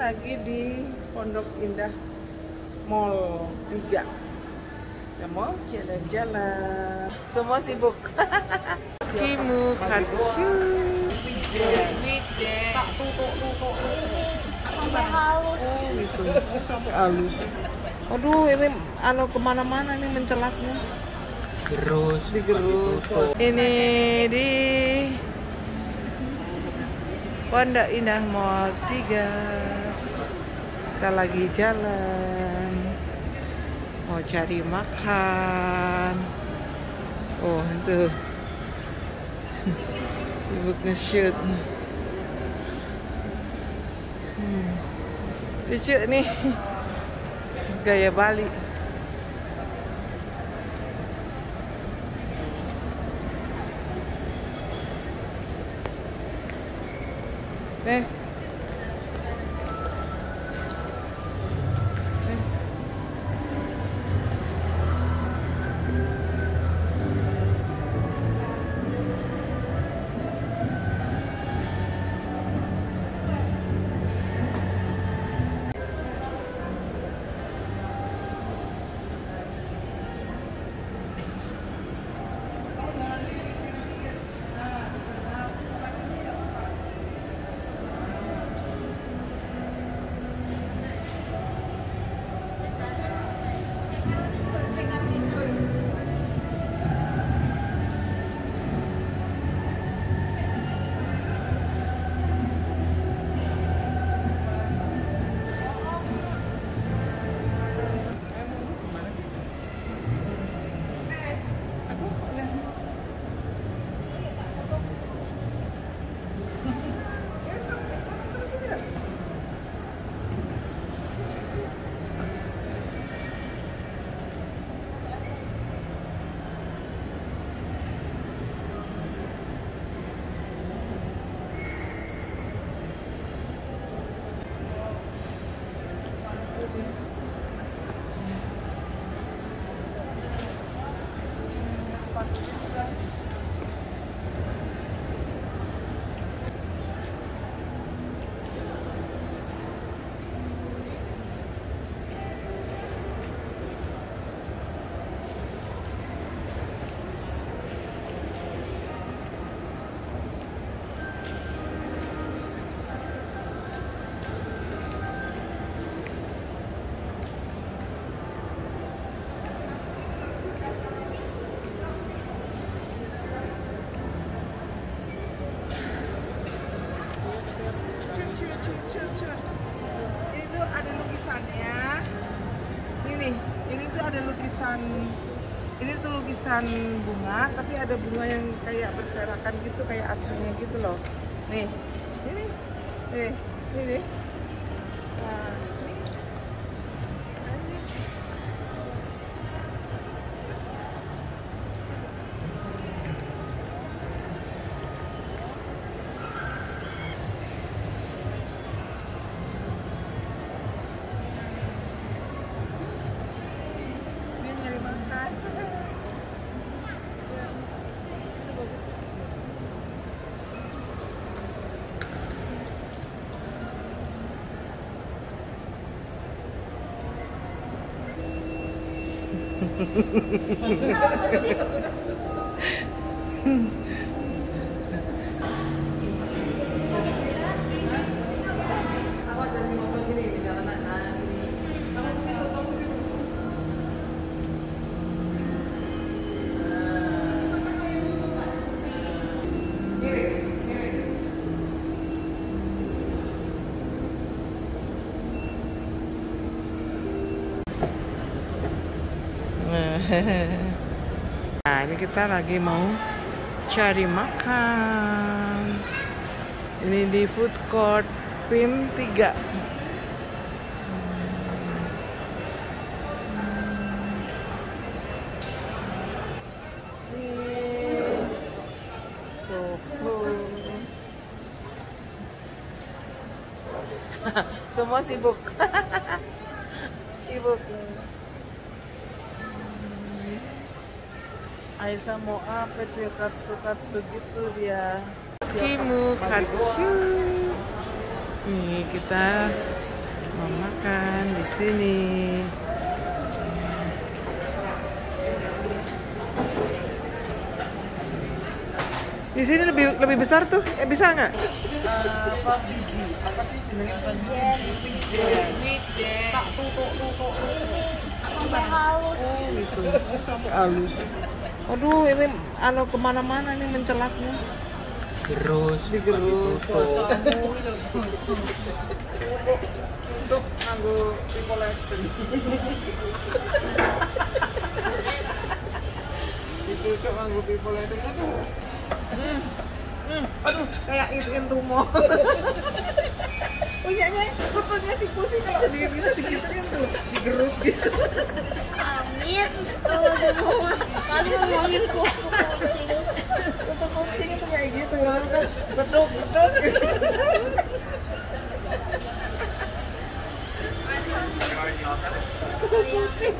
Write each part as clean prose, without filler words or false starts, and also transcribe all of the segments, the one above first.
lagi di Pondok Indah Mall 3. Kita mau jalan-jalan. Semua sibuk. Kimu Katsu. Sampai halus. Oh gitu. Sampai halus. Aduh, ini kemana-mana ini mencelatnya. Digerus. Ini di Pondok Indah Mall 3. Kita lagi jalan, mau cari makan. Oh itu sibuk nge-shoot. Lucu nih, gaya Bali. Itu ada lukisannya. Ini tuh ada lukisan. Ini tuh lukisan bunga, tapi ada bunga yang kayak berserakan gitu, kayak aslinya gitu loh. Nih, ini. Nah, nah, ini kita lagi mau cari makan. Ini di food court PIM 3. Semua sibuk. Sibuk. Aisyah mau apa tuh, katsu gitu dia. Kimu Katsu. Nih kita Mau makan di sini. Di sini lebih besar tuh, bisa nggak? Apa biji? Apa sih sebenarnya bukan biji? Wijen. Tak tutuk. Sampai halus. Oh gitu. Sampai halus. Aduh, ini kemana-mana nih mencelaknya. Digerus. Untuk nganggo pipoletten. Itu cok nganggo pipoletten. Aduh, kayak ituin tumor. Punyanya, fotonya si Pusi kalau gitu digituin tuh, digerus gitu. Amin. Kalau ngomongin kucing. Untuk kucing itu kayak gitu, kan beduk. Kucing.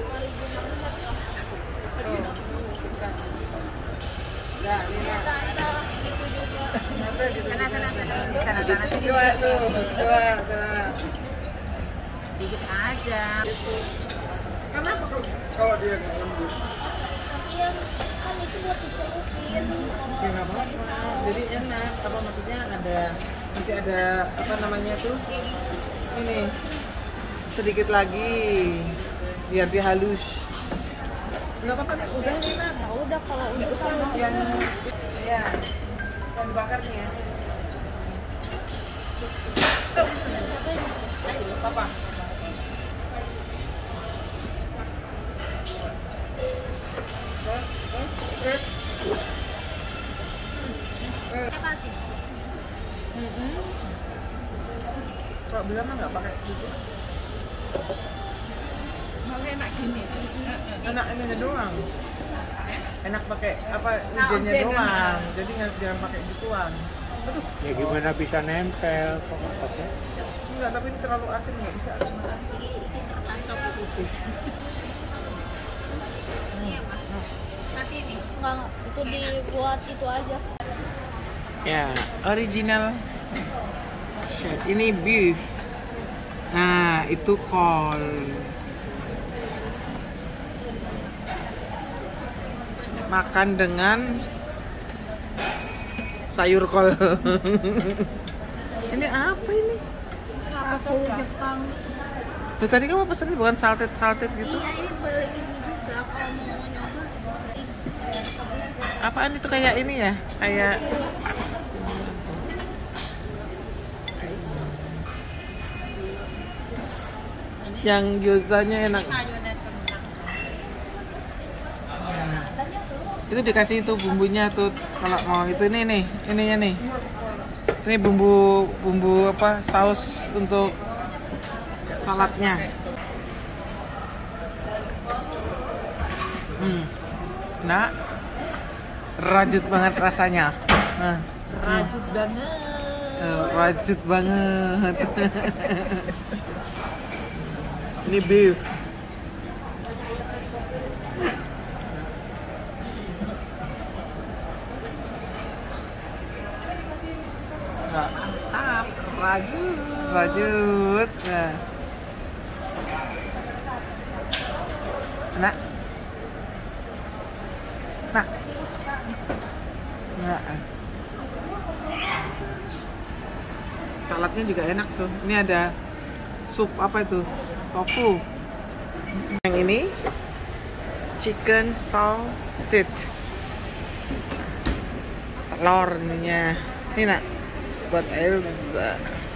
Nah, ini sana sini. Dua. Dikit aja. Kenapa kalau dia nggak lembut? Iya, kan itu buat dicelukin. Ya nggak apa-apa. Jadi enak. Apa maksudnya masih ada apa namanya tuh? Ini sedikit lagi biar dia halus. Nggak apa-apa nih, udah nih nak. Ya udah kalau udah sama Yang dibakar nih ya. Papa. apa sih? Kalau bilang mah nggak pakai gitu. Mau enak gini. Enak ini doang. Enak pakai apa wijennya doang. Jadi jangan pakai gituan. Aduh. Ya gimana bisa nempel kok nggak pakai? Enggak, tapi ini terlalu asin nggak bisa harus makan. Putih. Kasih ini. Enggak, itu dibuat itu aja. Ya, original. Shit, ini beef. Nah, itu kol. Makan dengan sayur kol. Ini apa ini? Aku Jepang. Loh, tadi kamu pesen bukan salted gitu? Iya, ini beli ini juga kalau mau nyoba. Apaan itu kayak ini ya? Kayak yang gyozanya enak. Itu dikasih itu bumbunya tuh kalau mau itu ininya nih. Ini bumbu apa saus untuk saladnya. Nah, rajut banget rasanya. Rajut banget. Rajut banget. Ini beef. Mantap, Rajut. Nah. Saladnya juga enak tuh. Ini ada sup apa itu? Tofu. Yang ini chicken salted. Telur ininya. Ini nak buat Elza.